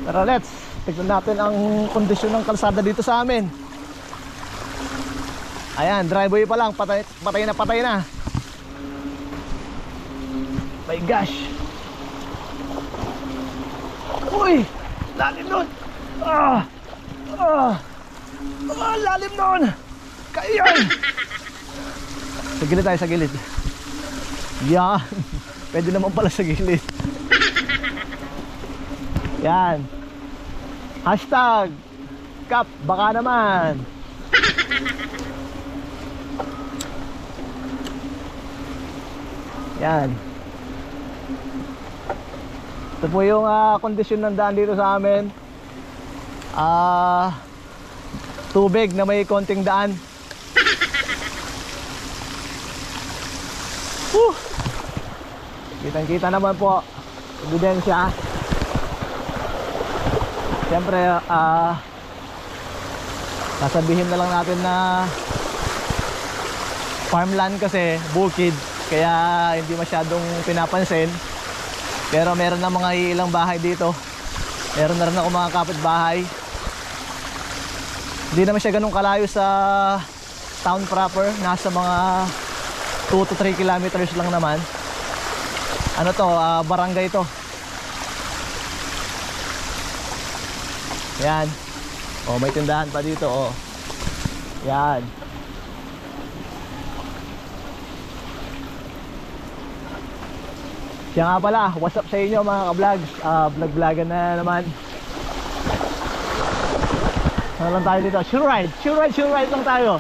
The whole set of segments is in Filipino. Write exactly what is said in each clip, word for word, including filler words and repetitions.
Tara, let's tignan natin ang kondisyon ng kalsada dito sa amin. Ayan, driveway pa lang, patay, patay na patay na. My gosh. Uy, lalim nun. Ah, ah, ah, lalim nun. Kaya yan. Sa gilid tayo, sa gilid. Yan. Pwede naman pala sa gilid. Yan. Hashtag Kap, baka naman. Yan. Ito po yung uh, kondisyon ng daan dito sa amin. Ah, uh, tubig na may konting daan. Woo! Kitang-kita naman po. Ebidensya. Siyempre, ah, uh, sasabihin na lang natin na farmland kasi, bukid, kaya hindi masyadong pinapansin. Pero meron na mga ilang bahay dito. Meron na rin ako mga kapitbahay. Hindi naman siya ganun kalayo sa town proper. Nasa mga two to three kilometers lang naman. Ano to, uh, barangay to. Yan. Oh, may tindahan pa dito, oh. Yan. Siya nga pala, what's up sa inyo mga ka-vlogs? Uh, vlog-vlogan na naman. Ano lang tayo dito? Sure ride, sure ride, sure ride lang tayo.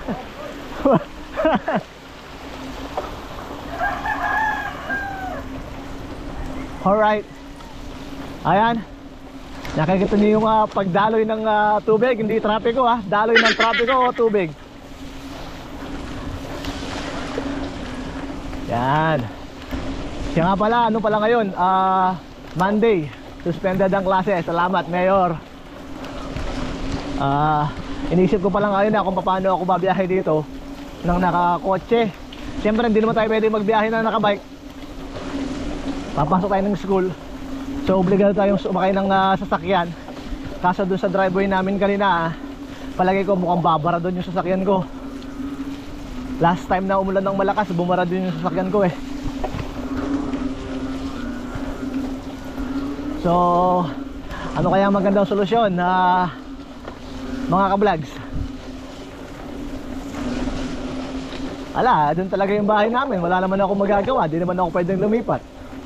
Alright. Ayan. Nakikita niyo yung uh, pagdaloy ng uh, tubig, hindi trapiko ha. Daloy ng trapiko o tubig. Yan. Siya nga pala, ano pala ngayon? Uh, Monday. Suspended ang klase. Salamat, Mayor. Uh, inisip ko pa lang ngayon na kung paano ako babiyahe dito nang nakakotse. Siyempre hindi naman tayo pwede magbiyahe na nakabike. Papasok tayo ng school. So obligado tayong sumakay ng uh, sasakyan. Kaso doon sa driveway namin kanina, palagi ko mukhang babara doon yung sasakyan ko. Last time na umulan ng malakas, bumara doon yung sasakyan ko eh. So ano kaya magandang solusyon na uh, mga ka-vlogs? Ala, doon talaga yung bahay namin. Wala naman ako magagawa. Di naman ako pwedeng lumipat.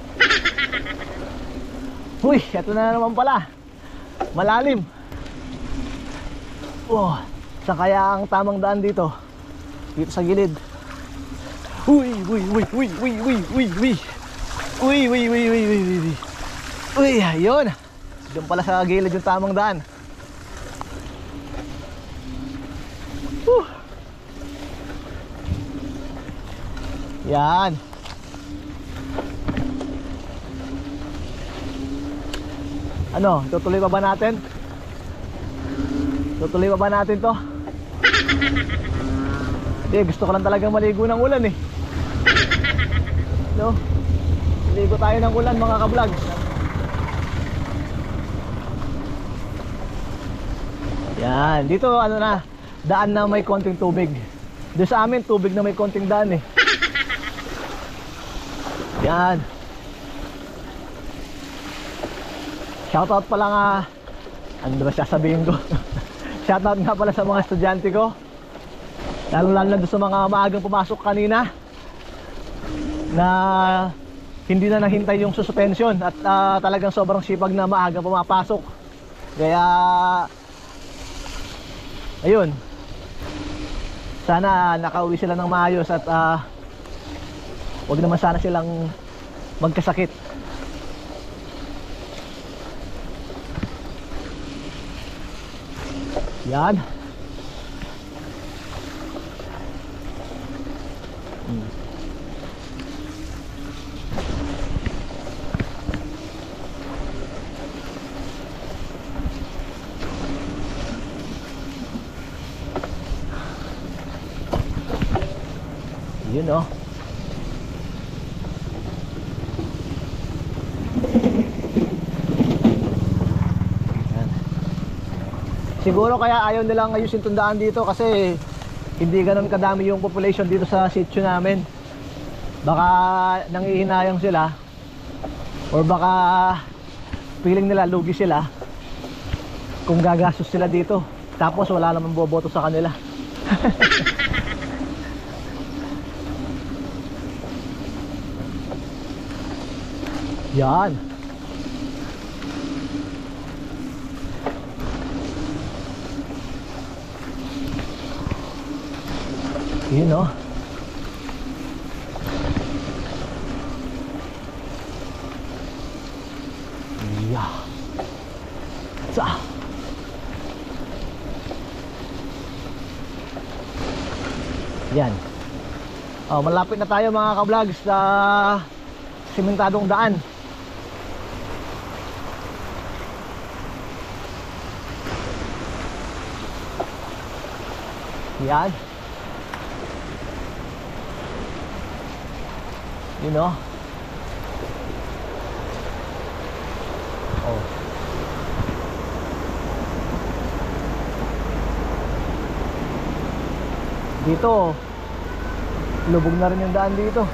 Uy, eto na naman pala. Malalim. Oh, saan kaya ang tamang daan dito? Dito sa gilid. Uy, uy, uy, uy, uy, uy, uy, uy. Uy, uy, uy, uy, uy, uy. Uy, ayun. Doon pala sa gilid yung tamang daan. Uh. Yan. Ano, tutuloy pa ba natin? Tutuloy pa ba natin to? Hindi, gusto ko lang talagang maligo ng ulan eh. No? Maligo tayo ng ulan mga ka-vlogs. Yan, dito ano na, daan na may konting tubig. Doon sa amin, tubig na may konting daan eh. Yan. Shoutout pala nga, ano ba sasabihin ko? Shoutout nga pala sa mga estudyante ko. Lalo lalo na doon sa mga maagang pumasok kanina na hindi na nahintay yung suspension at uh, talagang sobrang sipag na maagang pumapasok. Kaya ayun, sana nakauwi sila ng maayos at uh, wag naman sana silang magkasakit. Yan. Hmm. Yun oh. Siguro kaya ayaw nilang ayusin itong daan dito kasi hindi ganun kadami yung population dito sa sitio namin. Baka nangihinayang sila or baka feeling nila lugi sila kung gagastos sila dito tapos wala namang boboto sa kanila. Yan. Yun o. Yeah. Sa. Yan. Oh, malapit na tayo mga ka-vlogs sa simentadong daan. Yan. You know? Oh. Dito lubog na rin yung daan dito.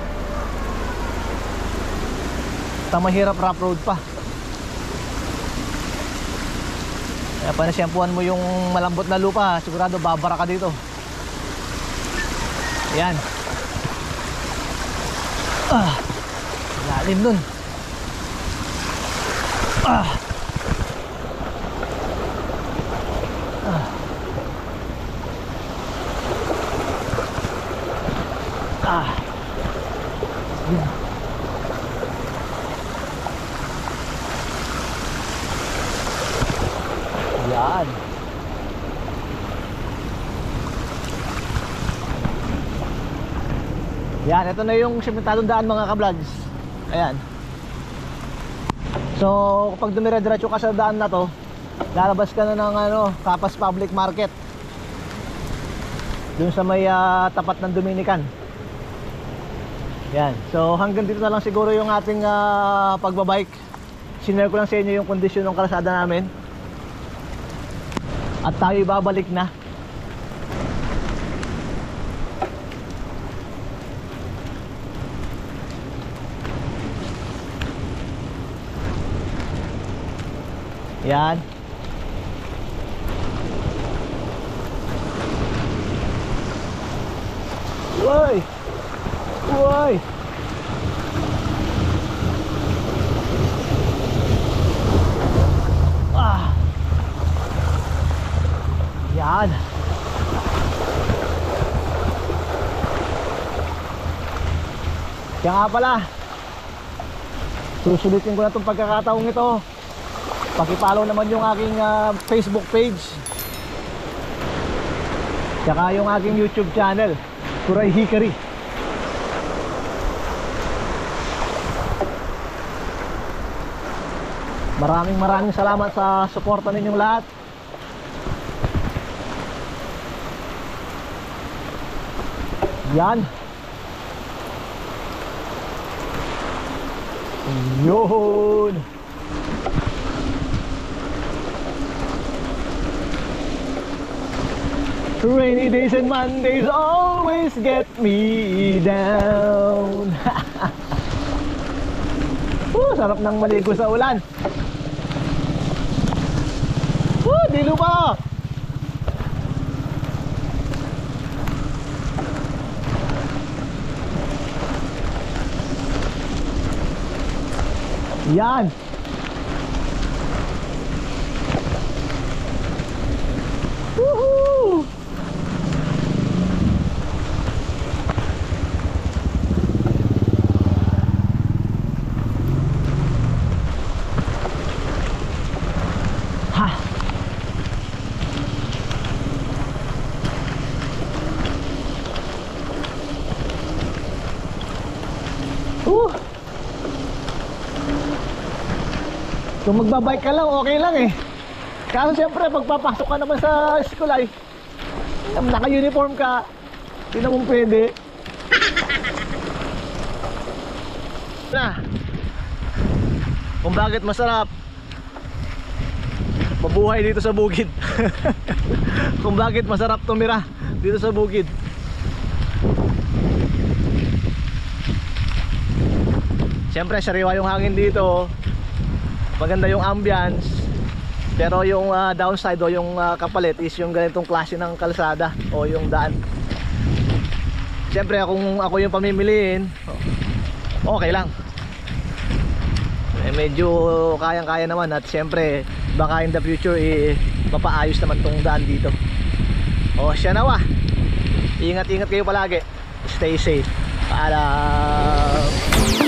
Basta mahirap rough road pa. Kaya pa nasyempuhan mo yung malambot na lupa, sigurado babara ka dito. Ayan. Ah, lalim nun. Ah. Ah. Ah. Yan. Yan. Yan, ito na yung simentadong daan mga ka-vlogs. Ayan. So, kapag dumire-diretso ka sa daan na to, lalabas ka na ng ano, Capas Public Market. Doon sa may uh, tapat ng Dominican. Yan. So, hanggang dito na lang siguro yung ating uh, pagbabike. Sinare ko lang sa inyo yung kondisyon ng kalsada namin. At tayo babalik na. Yan. Uy! Uy! Ah! Yan. Kaya nga pala, susulitin ko na itong pagkakataong ito. Paki-follow naman yung aking uh, Facebook page. Tsaka yung aking YouTube channel, Kuray Hikari. Maraming maraming salamat sa suporta ninyong lahat. Yan. Yun. Rainy days and Mondays always get me down. uh, sarap nang maligo sa ulan. Uh, dilo pa. Yan. Woohoo! Ha. Uh. Kung magbabike ka lang, okay lang eh. Kaso siyempre, pagpapasok ka naman sa school ay naka-uniform ka, hindi naman pwede. Na, kung bakit masarap mabuhay dito sa bukid. Kung bakit masarap tumira dito sa bukid. Siyempre sariwa yung hangin dito, maganda yung ambience. Pero yung uh, downside o yung uh, kapalit is yung ganitong klase ng kalsada o yung daan. Siyempre kung ako yung pamimiliin, okay lang, eh, medyo kayang-kaya naman. At siyempre baka in the future eh, mapaayos naman tong daan dito. O siya nawa, ingat-ingat kayo palagi, stay safe. Paalam.